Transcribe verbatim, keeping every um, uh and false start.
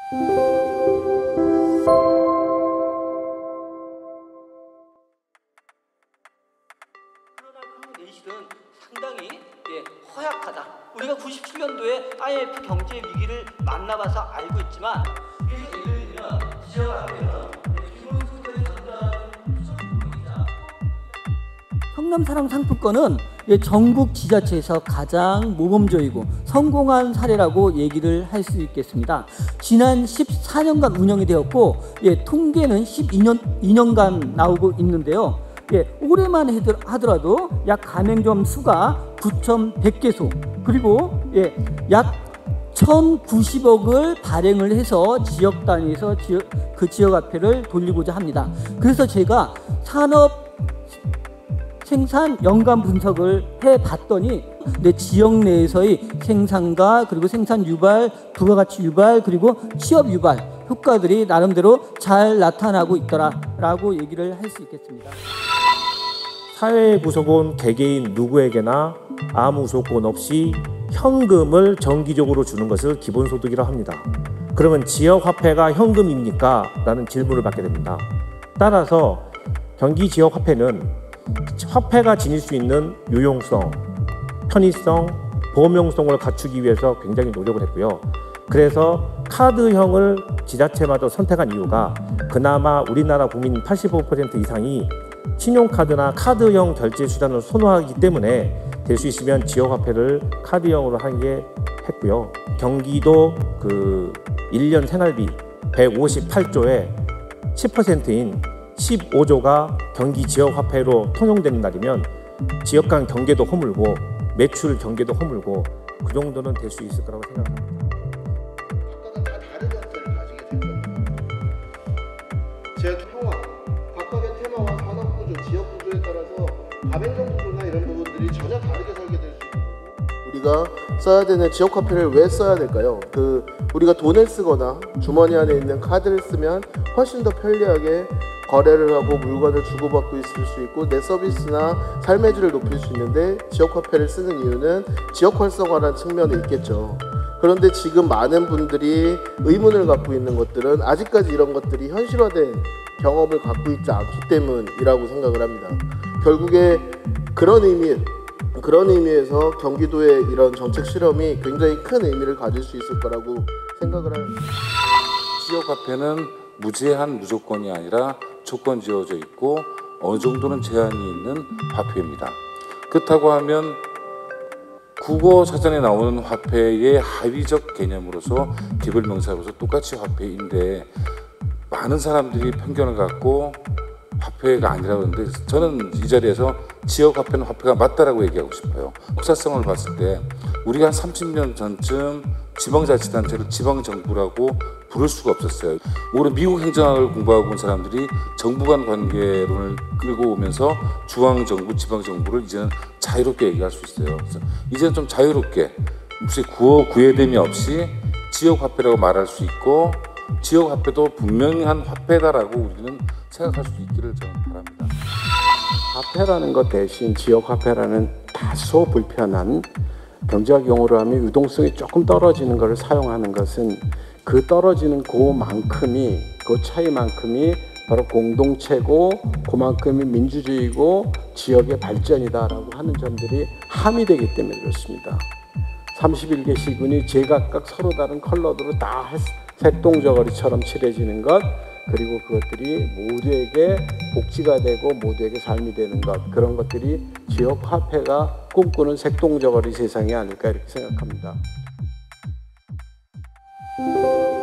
그러나 그 내실은 상당히 예, 허약하다. 우리가 구십칠 년도에 아이엠에프 경제 위기를 만나봐서 알고 있지만 예를 들면 지역 앞에는 기본소득을 전달하는 수준입니다. 성남사랑 상품권은 예, 전국 지자체에서 가장 모범적이고 성공한 사례라고 얘기를 할 수 있겠습니다. 지난 십사 년간 운영이 되었고 예, 통계는 십이 년, 이 년간 나오고 있는데요. 예, 올해만 하더라도 약 가맹점 수가 구천백 개소 그리고 예, 약 천구십억을 발행을 해서 지역 단위에서 지역, 그 지역 화폐를 돌리고자 합니다. 그래서 제가 산업 생산 연간 분석을 해봤더니 내 지역 내에서의 생산과 그리고 생산 유발, 부가가치 유발 그리고 취업 유발 효과들이 나름대로 잘 나타나고 있더라라고 얘기를 할 수 있겠습니다. 사회 구성원 개개인 누구에게나 아무 조건 없이 현금을 정기적으로 주는 것을 기본소득이라고 합니다. 그러면 지역화폐가 현금입니까? 라는 질문을 받게 됩니다. 따라서 경기지역화폐는 화폐가 지닐 수 있는 유용성, 편의성, 범용성을 갖추기 위해서 굉장히 노력을 했고요. 그래서 카드형을 지자체마다 선택한 이유가 그나마 우리나라 국민 팔십오 퍼센트 이상이 신용카드나 카드형 결제 수단을 선호하기 때문에 될 수 있으면 지역화폐를 카드형으로 하게 했고요. 경기도 그 일 년 생활비 백오십팔 조에 십 퍼센트인 십오 조가 경기 지역화폐로 통용되는 날이면 지역 간 경계도 허물고 매출 경계도 허물고 그 정도는 될 수 있을 거라고 생각합니다. 각각은 다 다른 형태를 가지게 될 겁니다. 지역 평화, 각각의 테마와 산업구조, 지역구조에 따라서 가맹점 구조나 이런 부분들이 전혀 다르게 설계될 수 있는 거고 우리가 써야 되는 지역화폐를 왜 써야 될까요? 그 우리가 돈을 쓰거나 주머니 안에 있는 카드를 쓰면 훨씬 더 편리하게 거래를 하고 물건을 주고받고 있을 수 있고 내 서비스나 삶의 질을 높일 수 있는데 지역화폐를 쓰는 이유는 지역 활성화라는 측면이 있겠죠. 그런데 지금 많은 분들이 의문을 갖고 있는 것들은 아직까지 이런 것들이 현실화된 경험을 갖고 있지 않기 때문이라고 생각을 합니다. 결국에 그런 의미, 그런 의미에서 경기도의 이런 정책 실험이 굉장히 큰 의미를 가질 수 있을 거라고 생각을 합니다. 지역화폐는 무제한 무조건이 아니라 조건 지어져 있고 어느 정도는 제한이 있는 화폐입니다. 그렇다고 하면 국어 사전에 나오는 화폐의 하위적 개념으로서 기별명사로서 똑같이 화폐인데 많은 사람들이 편견을 갖고 화폐가 아니라고 하는데 저는 이 자리에서 지역화폐는 화폐가 맞다라고 얘기하고 싶어요. 역사성을 봤을 때 우리가 한 삼십 년 전쯤 지방자치단체를 지방정부라고 부를 수가 없었어요. 오히려 미국 행정학을 공부하고 온 사람들이 정부 간 관계론을 끌고 오면서 중앙정부, 지방정부를 이제는 자유롭게 얘기할 수 있어요. 그래서 이제는 좀 자유롭게 혹시 구호 구애됨이 없이 지역화폐라고 말할 수 있고 지역화폐도 분명한 화폐다라고 우리는 생각할 수 있기를 저는 바랍니다. 화폐라는 것 대신 지역화폐라는 다소 불편한 경제학 용어로 하면 유동성이 조금 떨어지는 것을 사용하는 것은 그 떨어지는 그만큼이 그 차이만큼이 바로 공동체고 그만큼이 민주주의고 지역의 발전이다라고 하는 점들이 함의되기 때문에 그렇습니다. 삼십일 개 시군이 제각각 서로 다른 컬러들로 다 색동저고리처럼 칠해지는 것 그리고 그것들이 모두에게 복지가 되고 모두에게 삶이 되는 것 그런 것들이 지역화폐가 꿈꾸는 색동저고리 세상이 아닐까 이렇게 생각합니다.